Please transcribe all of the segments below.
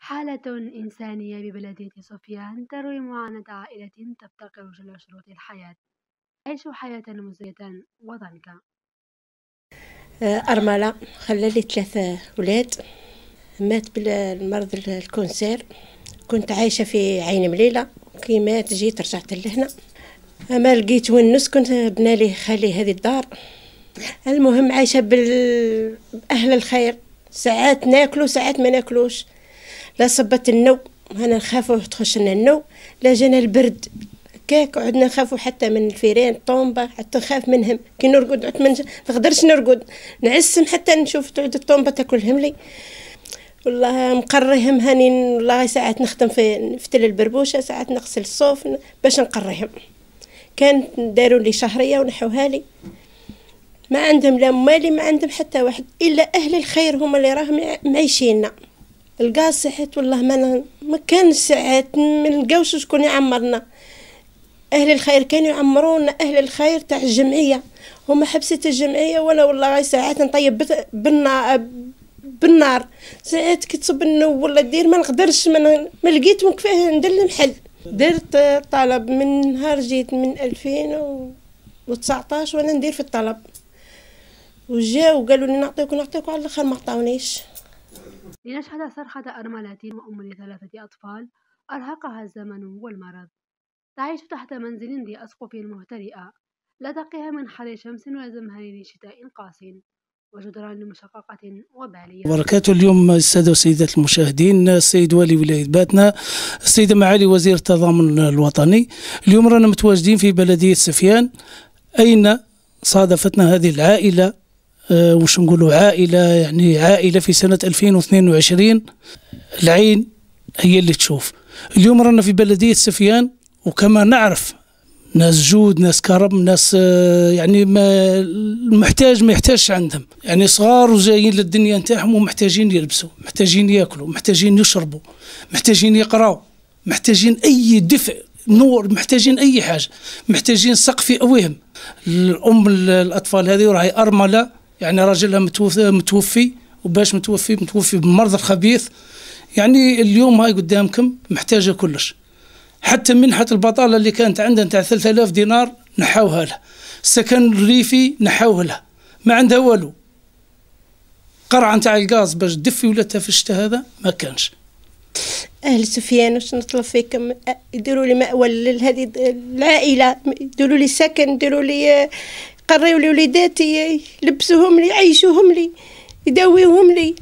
حالة إنسانية ببلدية سفيان تروي معاناة عائلة تفتقر إلى شروط الحياة، عيش حياة مزرية وضنكا. أرملة خلالي 3 ولاد. مات بالمرض الكونسير. كنت عايشة في عين مليلة، كي مات جيت رجعت لهنا. ما لقيت وين نسكن، بنالي خالي هذه الدار. المهم عايشة بأهل الخير، ساعات ناكلو ساعات ما ناكلوش. لا صبت النو، أنا نخافوا تخش لنا النو، لا جانا البرد كاك عدنا نخافوا حتى من الفيران طومبة، حتى نخاف منهم كي نرقد عدت ما نقدرش نرقد، نعسم حتى نشوف تعود الطومبة تاكلهم لي. والله مقريهم هاني، والله ساعات نخدم في نفتل البربوشة، ساعات نغسل الصوف باش نقريهم. كان داروا لي شهرية ونحوها لي، ما عندهم لا مالي، ما عندهم حتى واحد إلا أهل الخير هما اللي راهم معيشيننا. الغاز ساعات والله ما كان ساعات ما نلقاوش شكون يعمرنا. أهل الخير كانوا يعمرونا، أهل الخير تاع الجمعية هما حبسة الجمعية. وأنا والله ساعات نطيب بالنار ساعات كي تصب النو ولا دير ما نقدرش، ما لقيت من كفاه ندير المحل. درت طلب من نهار جيت من 2019 وانا ندير في الطلب، وجاو وقالوا لي نعطيك على الاخر ما عطاونيش. لنشهد صرخة أرملة وأم ل3 أطفال أرهقها الزمن والمرض، تعيش تحت منزل ذي أسقف مهترئة لا تقيها من حر شمس ولا زمهرير شتاء قاس وجدران مشققة وبالية. بركاته. اليوم السادة والسيدات المشاهدين، السيد والي ولاية باتنا، السيدة معالي وزير التضامن الوطني، اليوم رانا متواجدين في بلدية سفيان، أين صادفتنا هذه العائلة. وش نقولوا عائلة، يعني عائلة في سنة 2022 العين هي اللي تشوف. اليوم رانا في بلدية سفيان، وكما نعرف ناس جود، ناس كرم، ناس يعني ما المحتاج ما يحتاجش عندهم، يعني صغار وجايين للدنيا نتاعهم ومحتاجين يلبسوا، محتاجين ياكلوا، محتاجين يشربوا، محتاجين يقراوا، محتاجين اي دفء نور، محتاجين اي حاجه، محتاجين سقف يأويهم. الام الاطفال هذه راهي ارمله، يعني راجلها متوفي، وباش متوفي بمرض خبيث. يعني اليوم هاي قدامكم محتاجه كلش، حتى منحة البطالة اللي كانت عندها نتاع 3000 دينار نحوها له، السكن الريفي نحوه له، ما عندها والو. قرعة نتاع الغاز باش تدفي ولادها في الشتاء هذا ما كانش. أهل سفيان واش نطلب فيكم، يديروا لي مأوى لهذه العائلة، يديروا لي سكن، يديروا لي يقريوا لي وليداتي، يلبسوهم لي، يعيشوهم لي، يداويوهم لي.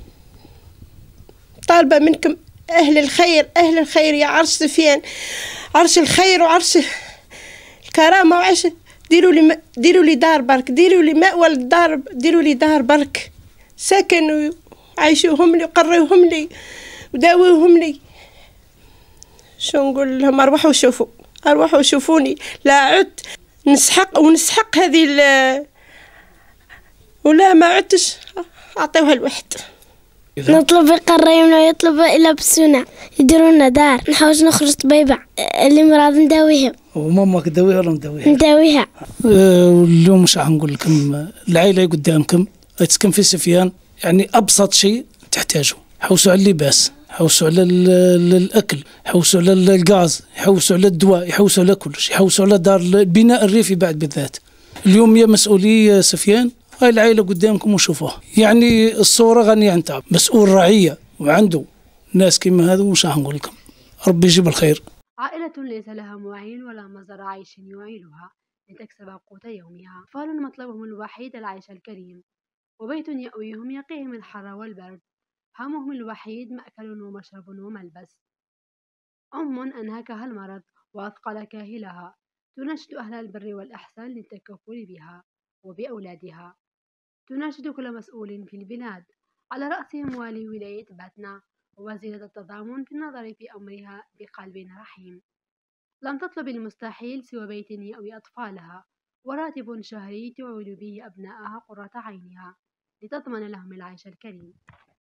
طالبة منكم أهل الخير، أهل الخير يا عرش سفيان، عرش الخير وعرش الكرامة وعرش، ديروا لي دار برك، ديروا لي مأوى للدار، ديروا لي دار برك سكن وعيشوهم لي وقريوهم لي وداويوهم لي. شو نقول لهم، أروحوا شوفوني، لا عدت نسحق هذه ولا ما عدتش أعطيوها الواحد. نطلب يقريونا ويطلب يلبسونا، يديرونا دار، نحاول نخرج طبيبة اللي مرض نداويهم. ومامك تداويها ولا نداويها؟ نداويها. اليوم مش نقول لكم، العائلة قدامكم تسكن في سفيان، يعني أبسط شيء تحتاجه، حوسوا على اللباس، حوسوا على الأكل، حوسوا على الغاز، حوسوا على الدواء، يحوسوا على كل شيء، حوسوا على دار البناء الريفي بعد بالذات. اليوم يا مسؤولي سفيان هاي العائلة قدامكم وشوفوها، يعني الصورة غنية عن تعب، مسؤول رعية وعنده ناس كما هذا، وش نقول لكم، ربي يجيب الخير. عائلة ليس لها معين ولا مصدر عيش يعينها لتكسب قوت يومها، أطفال مطلبهم الوحيد العيش الكريم، وبيت يأويهم يقيهم الحر والبرد، همهم الوحيد مأكل ومشرب وملبس. أم أنهكها المرض وأثقل كاهلها، تناشد أهل البر والإحسان للتكفل بها وبأولادها، تناشد كل مسؤول في البلاد، على رأسهم والي ولاية باتنا ووزيرة التضامن في النظر في أمرها بقلب رحيم. لم تطلب المستحيل سوى بيت يأوي أطفالها وراتب شهري تعول به أبنائها قرة عينها لتضمن لهم العيش الكريم.